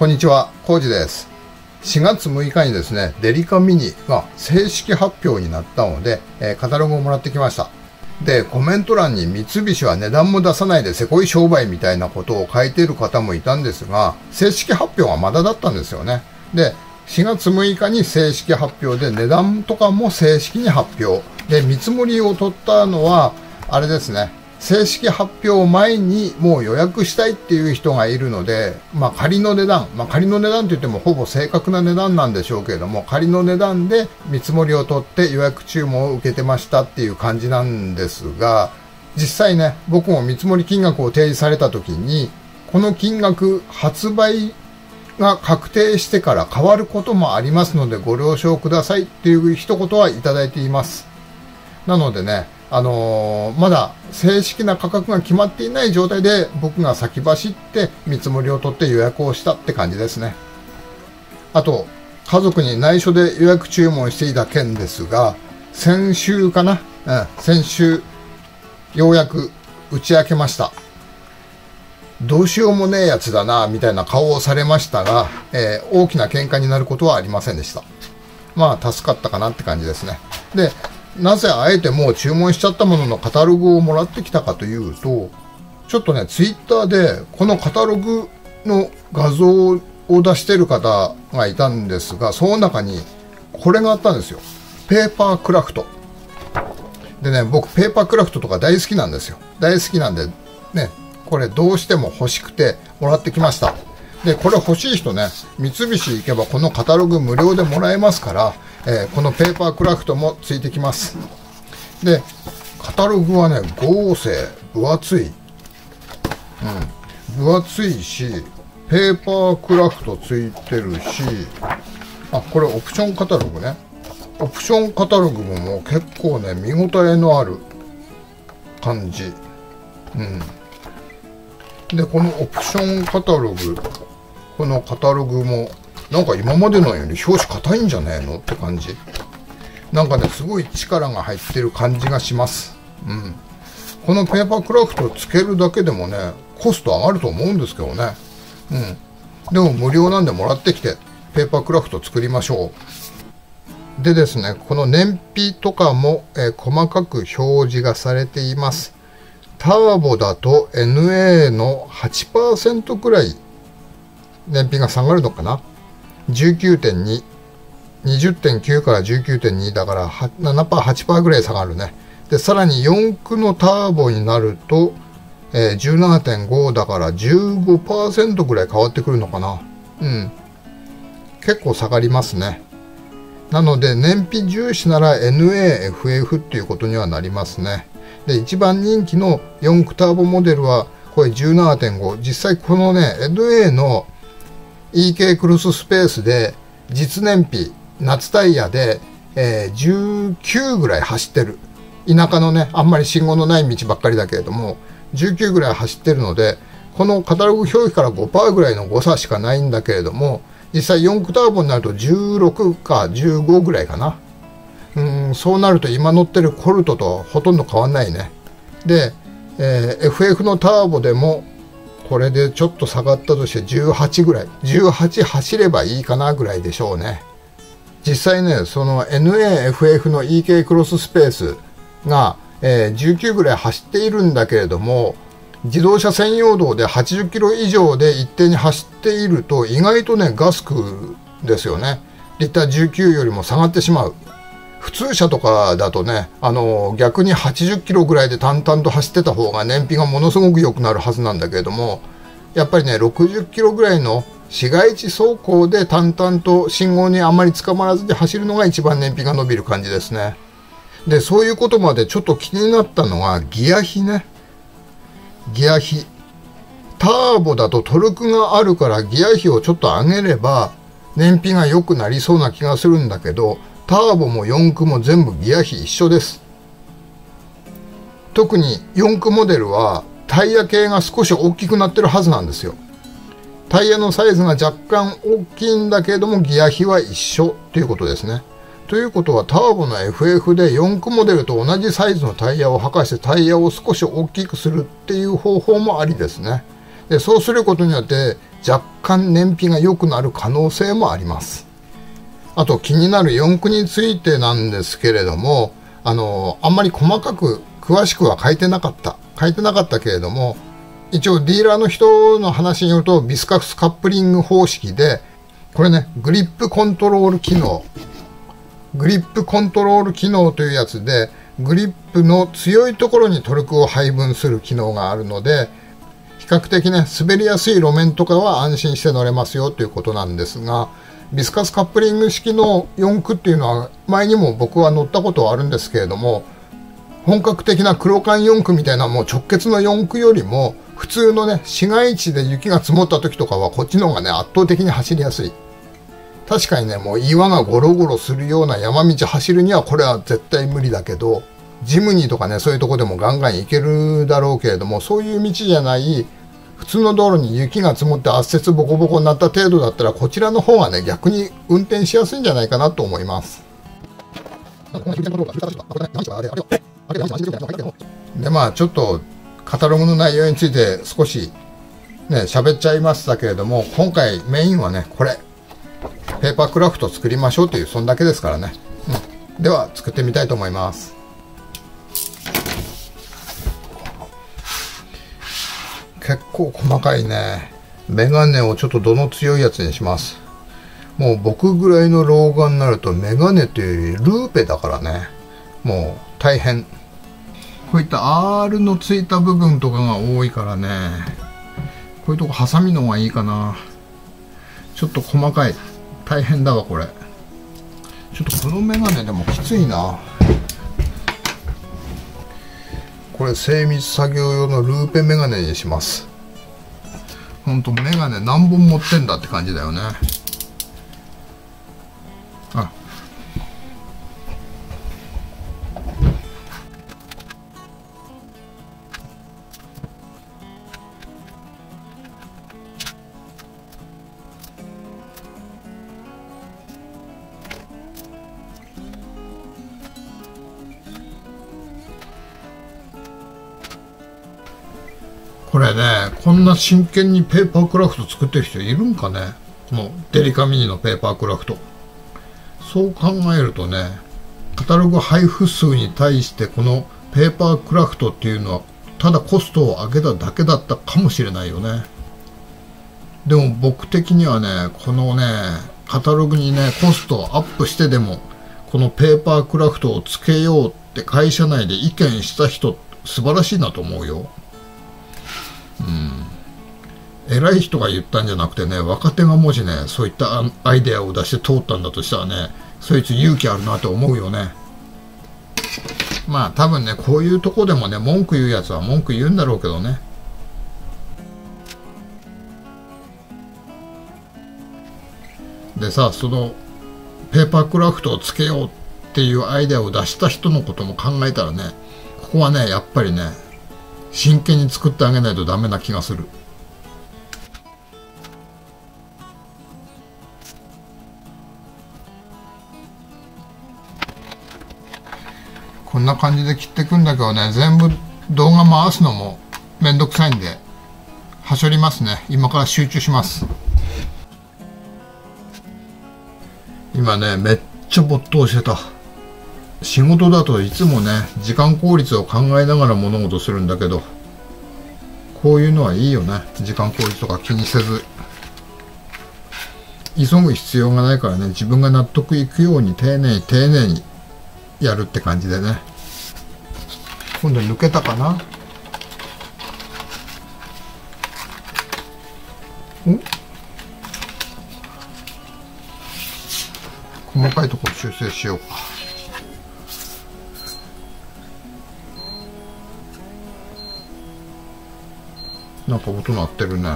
こんにちは、コウジです。4月6日にですね、デリカミニが正式発表になったので、カタログをもらってきました。で、コメント欄に三菱は値段も出さないでせこい商売みたいなことを書いている方もいたんですが、正式発表はまだだったんですよね。で、4月6日に正式発表で、値段とかも正式に発表。で、見積もりを取ったのは、あれですね。正式発表前にもう予約したいっていう人がいるので、仮の値段、仮の値段と言ってもほぼ正確な値段なんでしょうけれども、仮の値段で見積もりを取って予約注文を受けてましたっていう感じなんですが、実際ね、僕も見積もり金額を提示された時に、この金額発売が確定してから変わることもありますのでご了承くださいっていう一言はいただいています。なのでね、まだ正式な価格が決まっていない状態で僕が先走って見積もりを取って予約をしたって感じですね。あと、家族に内緒で予約注文していた件ですが、先週かな、先週ようやく打ち明けました。どうしようもねえやつだなみたいな顔をされましたが、大きな喧嘩になることはありませんでした。助かったかなって感じですね。で、なぜあえてもう注文しちゃったもののカタログをもらってきたかというと、ちょっとね、ツイッターでこのカタログの画像を出している方がいたんですが、その中にこれがあったんですよ。ペーパークラフト。でね、僕ペーパークラフトとか大好きなんですよ。大好きなんで、ね、これどうしても欲しくてもらってきました。で、これ欲しい人ね、三菱行けばこのカタログ無料でもらえますから、このペーパークラフトもついてきます。で、カタログはね、合成、分厚い。分厚いし、ペーパークラフトついてるし、これオプションカタログね。オプションカタログも結構ね、見応えのある感じ。で、このオプションカタログ、このカタログも、なんか今までのより表紙硬いんじゃねえのって感じ。なんかね、すごい力が入ってる感じがします。このペーパークラフトをつけるだけでもね、コスト上がると思うんですけどね。でも無料なんでもらってきて、ペーパークラフト作りましょう。でですね、この燃費とかも、細かく表示がされています。ターボだと NA の 8% くらい燃費が下がるのかな。19.2、20.9 から 19.2 だから7%、8% ぐらい下がるね。で、さらに4駆のターボになると、17.5 だから 15% ぐらい変わってくるのかな。結構下がりますね。なので、燃費重視なら NA、FF っていうことにはなりますね。で、一番人気の4駆ターボモデルは、これ 17.5。実際このね、NA の EK クロススペースで、実燃費、夏タイヤで、19ぐらい走ってる。田舎のね、あんまり信号のない道ばっかりだけれども、19ぐらい走ってるので、このカタログ表記から 5% ぐらいの誤差しかないんだけれども、実際4駆ターボになると16か15ぐらいかな。そうなると今乗ってるコルトとほとんど変わんないね。で、FF のターボでもこれでちょっと下がったとして18ぐらい。18走ればいいかなぐらいでしょうね。実際ね、その NA、FF の EK クロススペースが、19ぐらい走っているんだけれども、自動車専用道で80キロ以上で一定に走っていると意外とね、ガスクですよね。リッター19よりも下がってしまう。普通車とかだとね、逆に80キロぐらいで淡々と走ってた方が燃費がものすごく良くなるはずなんだけれども、やっぱりね、60キロぐらいの市街地走行で淡々と信号にあまり捕まらずに走るのが一番燃費が伸びる感じですね。で、そういうことまでちょっと気になったのがギア比ね。ギア比。ターボだとトルクがあるからギア比をちょっと上げれば燃費が良くなりそうな気がするんだけど、ターボも4駆も全部ギア比一緒です。特に4駆モデルはタイヤ系が少し大きくなってるはずなんですよ。タイヤのサイズが若干大きいんだけれどもギア比は一緒っていうことですね。ということはターボの FF で4駆モデルと同じサイズのタイヤを履かしてタイヤを少し大きくするっていう方法もありですね。 でそうすることによって若干燃費が良くなる可能性もあります。あと気になる四駆についてなんですけれども、あんまり細かく詳しくは書いてなかったけれども、一応ディーラーの人の話によるとビスカスカップリング方式で、これね、グリップコントロール機能というやつで、グリップの強いところにトルクを配分する機能があるので、比較的ね、滑りやすい路面とかは安心して乗れますよということなんですが、ビスカスカップリング式の四駆っていうのは前にも僕は乗ったことはあるんですけれども、本格的な黒缶四駆みたいなもう直結の四駆よりも、普通のね、市街地で雪が積もった時とかはこっちの方がね、圧倒的に走りやすい。確かにね、もう岩がゴロゴロするような山道走るにはこれは絶対無理だけど、ジムニーとかね、そういうとこでもガンガン行けるだろうけれども、そういう道じゃない普通の道路に雪が積もって圧雪ボコボコになった程度だったら、こちらの方がね、逆に運転しやすいんじゃないかなと思います。で、まあちょっとカタログの内容について少しね、喋っちゃいましたけれども、今回メインはね、これペーパークラフト作りましょうという、そんだけですからね。では作ってみたいと思います。結構細かいね。メガネをちょっと度の強いやつにします。もう僕ぐらいの老眼になるとメガネというよりルーペだからね、もう大変。こういった R のついた部分とかが多いからね、こういうとこハサミの方がいいかな。ちょっと細かい、大変だわこれ。ちょっとこのメガネでもきついな。これ精密作業用のルーペメガネにします。ほんとメガネ何本持ってんだって感じだよね。あ、これね、こんな真剣にペーパークラフト作ってる人いるんかね。このデリカミニのペーパークラフト。そう考えるとね、カタログ配布数に対してこのペーパークラフトっていうのはただコストを上げただけだったかもしれないよね。でも僕的にはね、このね、カタログにね、コストをアップしてでもこのペーパークラフトをつけようって会社内で意見した人素晴らしいなと思うよ。偉い人が言ったんじゃなくてね、若手がもしね、そういったアイデアを出して通ったんだとしたらね、そいつ勇気あるなと思うよね。まあ多分ね、こういうとこでもね、文句言うやつは文句言うんだろうけどね。でさ、そのペーパークラフトをつけようっていうアイデアを出した人のことも考えたらね、ここはね、やっぱりね、真剣に作ってあげないとダメな気がする。こんな感じで切っていくんだけどね、全部動画回すのもめんどくさいんで、はしょりますね。今から集中します。今ね、めっちゃ没頭してた。仕事だといつもね、時間効率を考えながら物事するんだけど、こういうのはいいよね。時間効率とか気にせず。急ぐ必要がないからね、自分が納得いくように丁寧に丁寧にやるって感じでね。今度抜けたかな。細かいところ修正しようか。なんか音鳴ってるね。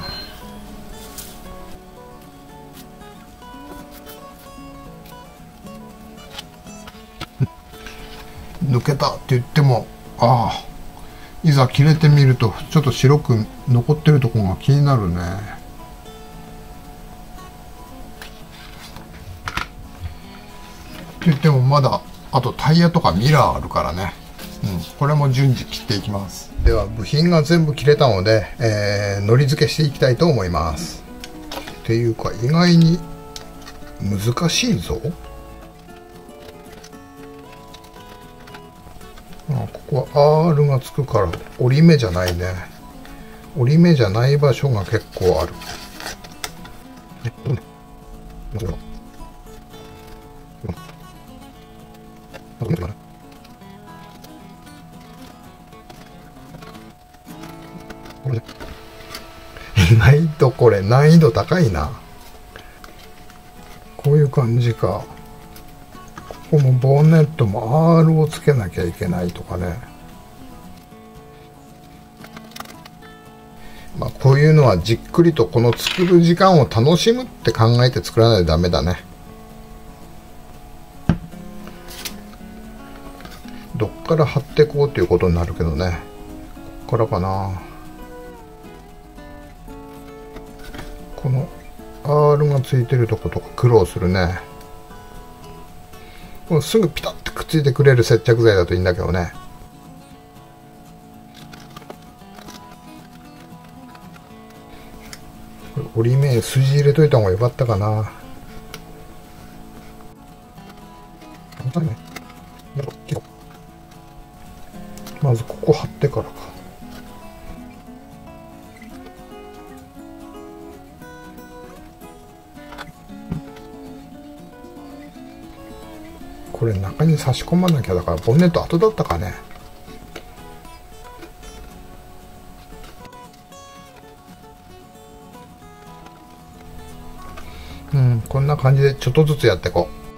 抜けたって言っても、ああ、いざ切れてみるとちょっと白く残ってるところが気になるね。って言ってもまだあとタイヤとかミラーあるからね。 これも順次切っていきます。では部品が全部切れたので、のり付けしていきたいと思います。っていうか意外に難しいぞ。ここは R がつくから折り目じゃないね。折り目じゃない場所が結構ある。意外とこれ難易度高いな。こういう感じか。ここもボンネットも R をつけなきゃいけないとかね。まあこういうのはじっくりとこの作る時間を楽しむって考えて作らないとダメだね。どっから貼ってこうっていうことになるけどね。ここからかな。この R がついてるとことか苦労するね。これすぐピタッとくっついてくれる接着剤だといいんだけどね。これ折り目筋入れといた方がよかったかな。まずここ貼ってからか。これ中に差し込まなきゃだからボンネット後だったかね。こんな感じでちょっとずつやっていこう。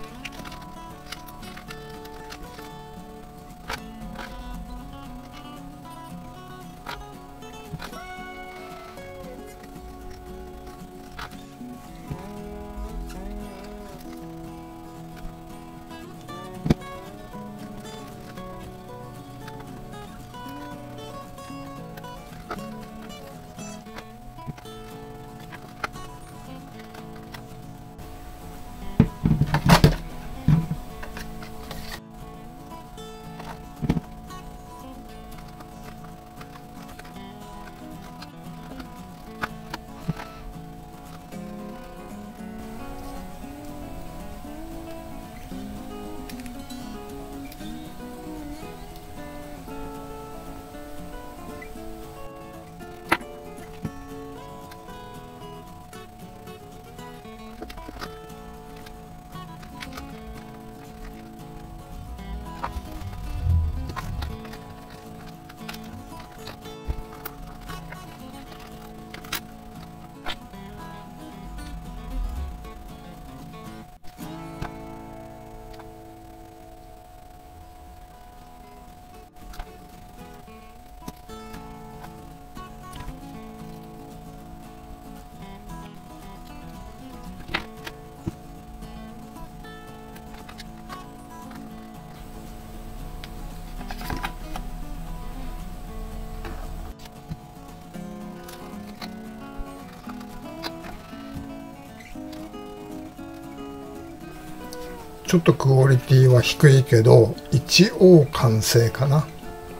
ちょっとクオリティは低いけど一応完成かな。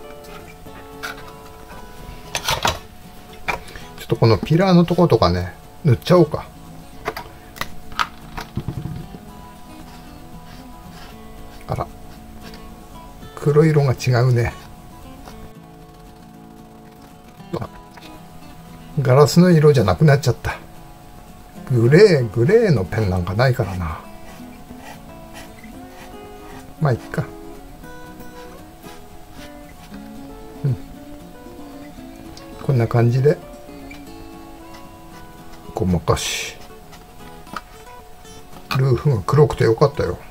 ちょっとこのピラーのとことかね塗っちゃおうか。あら黒色が違うね。ガラスの色じゃなくなっちゃった。グレーのペンなんかないからな。まあいっか。こんな感じでごまかし。ルーフが黒くてよかったよ。